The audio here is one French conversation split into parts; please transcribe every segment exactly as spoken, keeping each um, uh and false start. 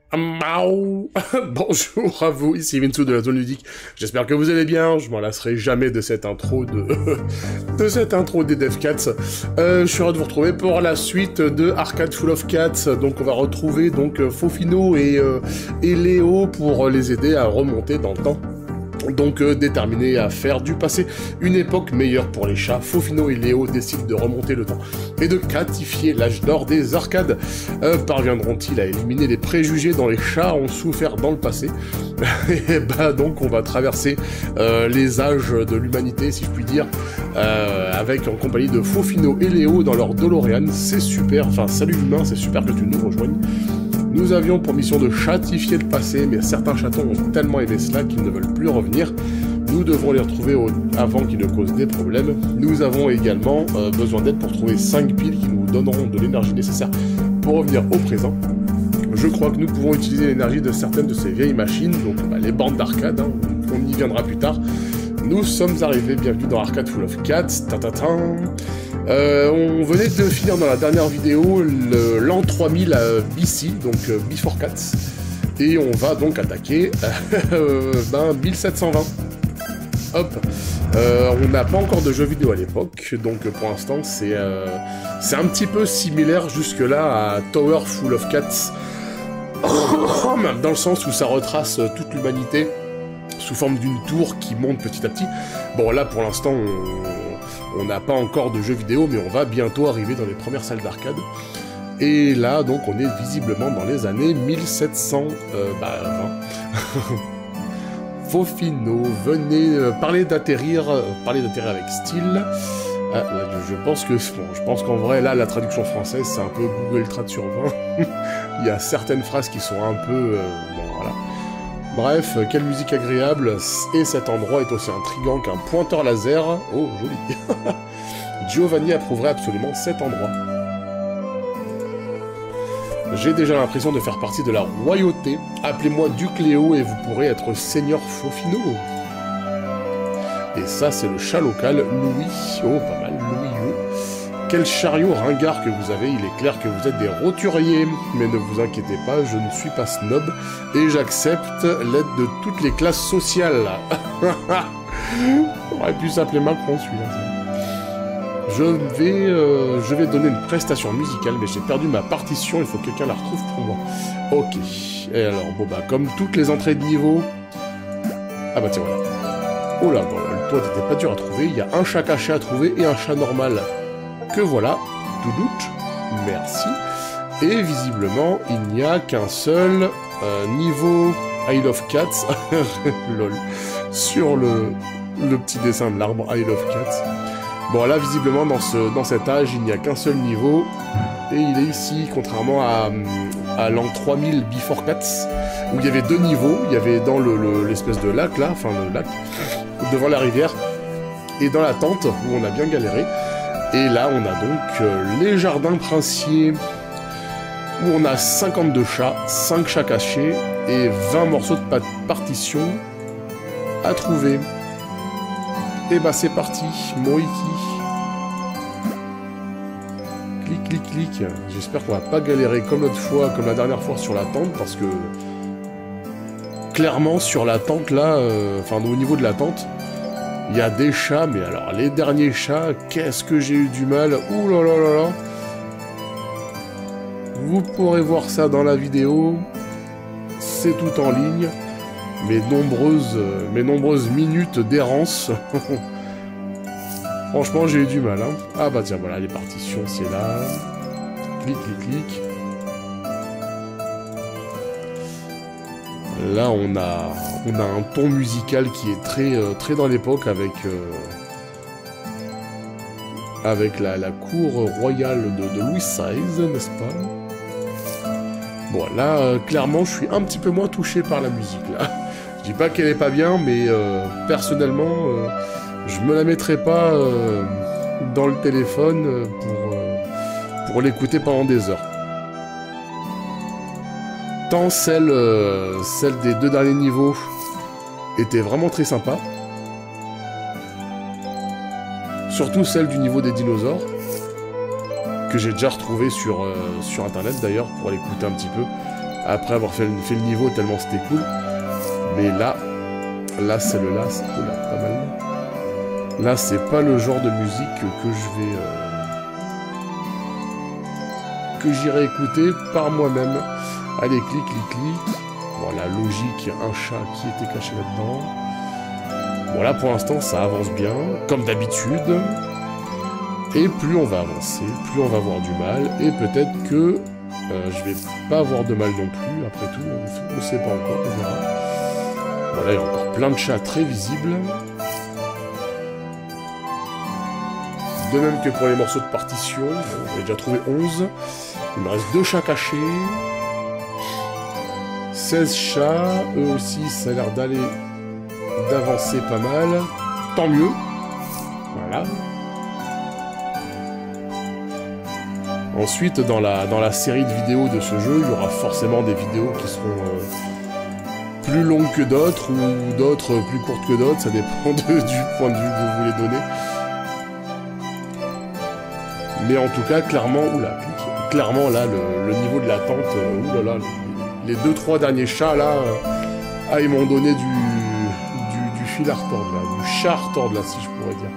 Miaou. Bonjour à vous, ici Vinsu de la Zone Ludique. J'espère que vous allez bien. Je m'en lasserai jamais de cette intro de de cette intro des DevCats. Euh, je suis heureux de vous retrouver pour la suite de Arcade Full of Cats. Donc on va retrouver donc Fofino et euh, et Léo pour les aider à remonter dans le temps. Donc euh, déterminés à faire du passé une époque meilleure pour les chats, Fofino et Léo décident de remonter le temps et de gratifier l'âge d'or des arcades. Euh, parviendront-ils à éliminer les préjugés dont les chats ont souffert dans le passé? Et bah donc on va traverser euh, les âges de l'humanité, si je puis dire, euh, avec en compagnie de Fofino et Léo dans leur DeLorean. C'est super, enfin salut humain, c'est super que tu nous rejoignes. Nous avions pour mission de chatifier le passé, mais certains chatons ont tellement aimé cela qu'ils ne veulent plus revenir. Nous devons les retrouver au... avant qu'ils ne causent des problèmes. Nous avons également euh, besoin d'aide pour trouver cinq piles qui nous donneront de l'énergie nécessaire pour revenir au présent. Je crois que nous pouvons utiliser l'énergie de certaines de ces vieilles machines, donc bah, les bornes d'arcade, hein, on y viendra plus tard. Nous sommes arrivés, bienvenue dans Arcade Full of Cats. Ta-ta-ta. Euh, on venait de finir dans la dernière vidéo l'an trois mille à B C, donc euh, Before Cats, et on va donc attaquer euh, ben, mille sept cent vingt. Hop, euh, on n'a pas encore de jeux vidéo à l'époque, donc pour l'instant c'est euh, c'est un petit peu similaire jusque-là à Tower Full of Cats, dans le sens où ça retrace toute l'humanité sous forme d'une tour qui monte petit à petit. Bon là pour l'instant on... On n'a pas encore de jeux vidéo, mais on va bientôt arriver dans les premières salles d'arcade. Et là, donc, on est visiblement dans les années mille sept cent vingt. Fofino, venez euh, parler d'atterrir, euh, parler d'atterrir avec style. Ah, je pense que, bon, je pense qu'en vrai, là, la traduction française, c'est un peu Google Trad sur vingt. Il y a certaines phrases qui sont un peu, euh, bon, voilà. Bref, quelle musique agréable, et cet endroit est aussi intriguant qu'un pointeur laser. Oh, joli. Giovanni approuverait absolument cet endroit. J'ai déjà l'impression de faire partie de la royauté. Appelez-moi Duc Léo et vous pourrez être Seigneur Fofino. Et ça, c'est le chat local, Louis. Oh, pas mal, Louis. Quel chariot ringard que vous avez, il est clair que vous êtes des roturiers. Mais ne vous inquiétez pas, je ne suis pas snob, et j'accepte l'aide de toutes les classes sociales. On aurait pu s'appeler Macron, celui-là. Je vais, euh, je vais donner une prestation musicale, mais j'ai perdu ma partition, il faut que quelqu'un la retrouve pour moi. Ok, et alors, bon bah, comme toutes les entrées de niveau... Ah bah tiens, voilà. Oh là, bon, le toit n'était pas dur à trouver, il y a un chat caché à trouver et un chat normal. Que voilà, tout doute, merci. Et visiblement, il n'y a qu'un seul euh, niveau I Love Cats, lol, sur le, le petit dessin de l'arbre I Love Cats. Bon là, visiblement, dans, ce, dans cet âge, il n'y a qu'un seul niveau, et il est ici, contrairement à, à l'an trois mille Before Cats, où il y avait deux niveaux, il y avait dans l'espèce le, de lac, là, enfin le lac, devant la rivière, et dans la tente, où on a bien galéré. Et là, on a donc euh, les jardins princiers, où on a cinquante-deux chats, cinq chats cachés, et vingt morceaux de partition à trouver. Et bah c'est parti, Moiki. Clic, clic, clic. J'espère qu'on va pas galérer comme l'autre fois, comme la dernière fois sur la tente, parce que... Clairement, sur la tente, là, euh, enfin au niveau de la tente, il y a des chats, mais alors les derniers chats, qu'est-ce que j'ai eu du mal. Ouh là là là là. Vous pourrez voir ça dans la vidéo. C'est tout en ligne. Mes nombreuses, mes nombreuses minutes d'errance. Franchement, j'ai eu du mal. Hein. Ah bah tiens, voilà, les partitions, c'est là. Clic, clic, clic. Là, on a, on a un ton musical qui est très, euh, très dans l'époque avec, euh, avec la, la cour royale de, de Louis seize, n'est-ce pas? Bon, là, euh, clairement, je suis un petit peu moins touché par la musique, là. Je dis pas qu'elle est pas bien, mais euh, personnellement, euh, je me la mettrai pas euh, dans le téléphone pour, euh, pour l'écouter pendant des heures. Tant celle, euh, celle des deux derniers niveaux était vraiment très sympa. Surtout celle du niveau des dinosaures, que j'ai déjà retrouvée sur, euh, sur internet d'ailleurs, pour l'écouter un petit peu. après avoir fait, fait le niveau tellement c'était cool. Mais là, là c'est le là, c'est cool, là, pas mal. Là, c'est pas le genre de musique que je vais... Euh, que j'irai écouter par moi-même. Allez, clic, clic, clic. Voilà, logique, un chat qui était caché là-dedans. Voilà, pour l'instant, ça avance bien, comme d'habitude. Et plus on va avancer, plus on va avoir du mal. Et peut-être que euh, je vais pas avoir de mal non plus. Après tout, on ne sait pas encore, on verra. Voilà, il y a encore plein de chats très visibles. De même que pour les morceaux de partition. J'en ai déjà trouvé onze. Il me reste deux chats cachés. seize chats. Eux aussi, ça a l'air d'aller... d'avancer pas mal. Tant mieux. Voilà. Ensuite, dans la, dans la série de vidéos de ce jeu, il y aura forcément des vidéos qui seront euh, plus longues que d'autres, ou d'autres plus courtes que d'autres, ça dépend de, du point de vue que vous voulez donner. Mais en tout cas, clairement, oula, clairement là, le, le niveau de l'attente, euh, oulala, les deux trois derniers chats là, euh, ah, ils m'ont donné du, du, du fil à retordre là, du chat à retordre là, si je pourrais dire.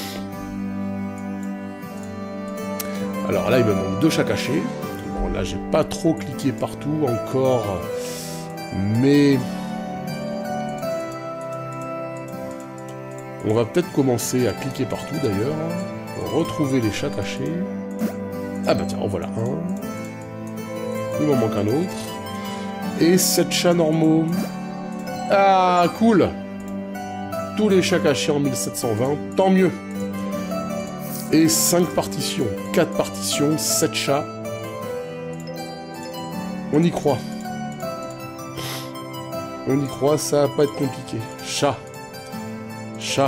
Alors là, il me manque deux chats cachés. Bon, là, j'ai pas trop cliqué partout encore, mais on va peut-être commencer à cliquer partout d'ailleurs. Retrouver les chats cachés. Ah bah tiens, en voilà un. Il m'en manque un autre. Et sept chats normaux. Ah, cool. Tous les chats cachés en mille sept cent vingt, tant mieux. Et cinq partitions, quatre partitions, sept chats. On y croit. On y croit, ça va pas être compliqué. Chat. Chat.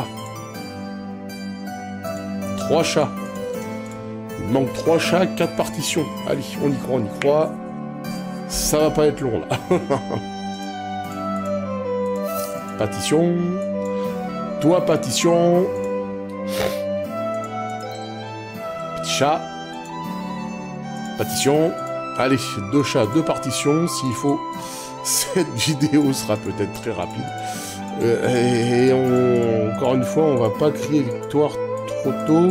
Trois chats. Il manque trois chats, quatre partitions. Allez, on y croit, on y croit. Ça va pas être long, là. Partition. Toi, partition. Petit chat. Partition. Allez, deux chats, deux partitions. S'il faut, cette vidéo sera peut-être très rapide. Euh, et on, encore une fois, on va pas crier victoire trop tôt.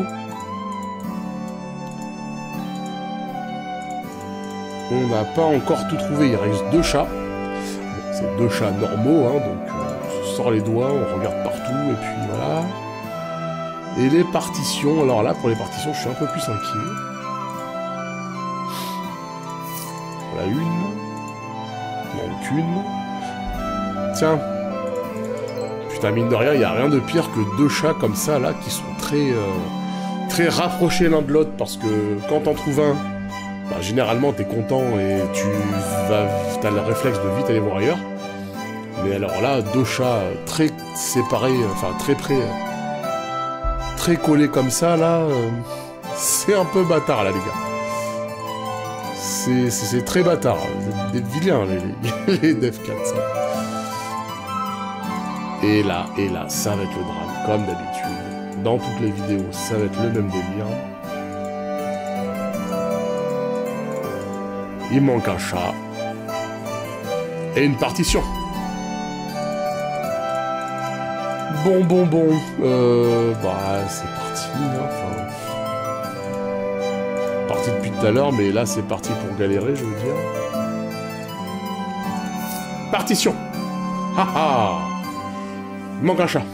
On n'a pas encore tout trouvé, il reste deux chats. Bon, c'est deux chats normaux, hein, donc euh, on sort les doigts, on regarde partout, et puis voilà. Et les partitions, alors là, pour les partitions, je suis un peu plus inquiet. Voilà une. Donc une. Tiens. Putain, mine de rien, il n'y a rien de pire que deux chats comme ça, là, qui sont très, euh, très rapprochés l'un de l'autre, parce que quand t'en trouves un, bah, généralement, t'es content et tu vas, t'as le réflexe de vite aller voir ailleurs. Mais alors là, deux chats très séparés, enfin très près, très collés comme ça, là, euh, c'est un peu bâtard, là, les gars. C'est très bâtard. Des vilains, les, les, les DevCats, ça. Et là, et là, ça va être le drame, comme d'habitude. Dans toutes les vidéos, ça va être le même délire. Il manque un chat. Et une partition. Bon, bon, bon. Euh, bah, c'est parti. Hein, enfin... Parti depuis tout à l'heure, mais là, c'est parti pour galérer, je veux dire. Partition. Haha. Il manque un chat.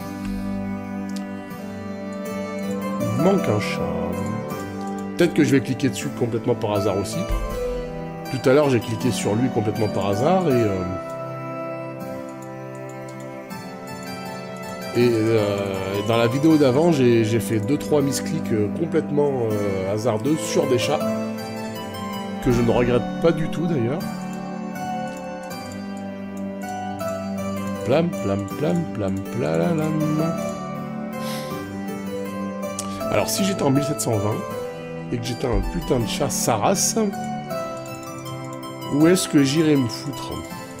Il manque un chat. Peut-être que je vais cliquer dessus complètement par hasard aussi. Tout à l'heure, j'ai cliqué sur lui complètement par hasard et... Euh, et euh, dans la vidéo d'avant, j'ai fait deux trois misclics euh, complètement euh, hasardeux sur des chats. Que je ne regrette pas du tout d'ailleurs. Plam, plam, plam, plam, plalalam. Alors, si j'étais en mille sept cent vingt, et que j'étais un putain de chat Saras, où est-ce que j'irais me foutre?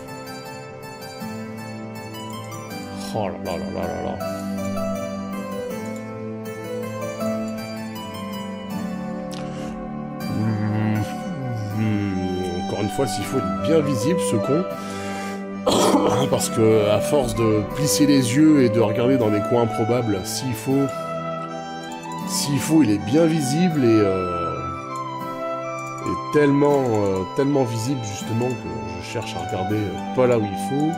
Oh là là là là là là. Mmh, mmh, encore une fois, s'il faut, il est bien visible, ce con. Parce que, à force de plisser les yeux et de regarder dans des coins improbables, s'il faut... S'il faut, il est bien visible et... Euh, et tellement, euh, tellement visible, justement, que je cherche à regarder euh, pas là où il faut.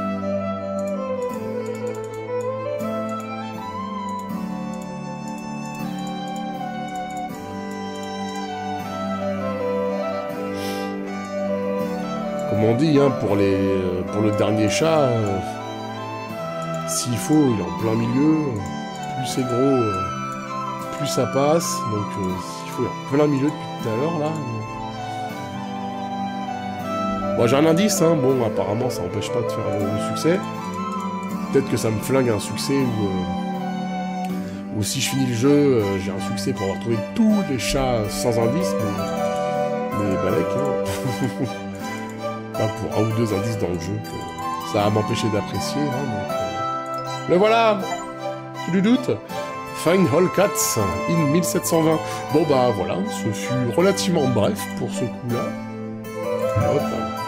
Comme on dit, hein, pour, les, pour le dernier chat, euh, s'il faut, il est en plein milieu. Plus c'est gros, euh, plus ça passe. Donc euh, s'il faut, il est en plein milieu depuis tout à l'heure, là. Bon, j'ai un indice, hein. Bon, apparemment, ça n'empêche pas de faire le, le succès. Peut-être que ça me flingue un succès où, euh, ou si je finis le jeu, euh, j'ai un succès pour avoir trouvé tous les chats sans indice, mais, mais balèque, hein. Pas pour un ou deux indices dans le jeu, que ça va m'empêcher d'apprécier, hein, donc, euh... le voilà. Tu le doutes? Find All Cats in mille sept cent vingt. Bon bah voilà, ce fut relativement bref pour ce coup-là. Hop.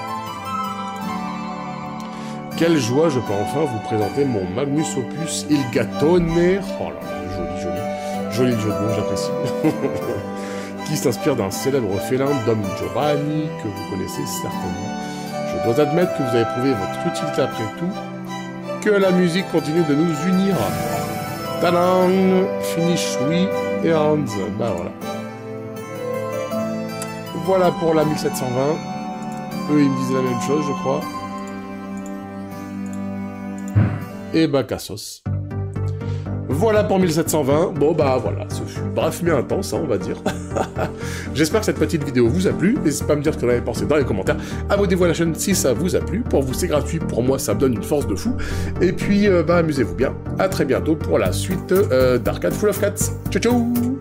Quelle joie, je peux enfin vous présenter mon Magnus Opus Il Gattone. Oh là là, joli, joli. Joli jeu de mots, j'apprécie. Qui s'inspire d'un célèbre félin Dom Giovanni, que vous connaissez certainement. Je dois admettre que vous avez prouvé votre utilité après tout. Que la musique continue de nous unir. Tadam! Finish, oui, et hands. Bah voilà. Voilà pour la mille sept cent vingt. Eux, ils me disaient la même chose, je crois. Et bah, Cassos. Voilà pour mille sept cent vingt. Bon, bah voilà, ce fut bref mais intense, hein, on va dire. J'espère que cette petite vidéo vous a plu. N'hésitez pas à me dire ce que vous en avez pensé dans les commentaires. Abonnez-vous à la chaîne si ça vous a plu. Pour vous, c'est gratuit. Pour moi, ça me donne une force de fou. Et puis, euh, bah, amusez-vous bien. À très bientôt pour la suite euh, d'Arcade Full of Cats. Ciao, ciao!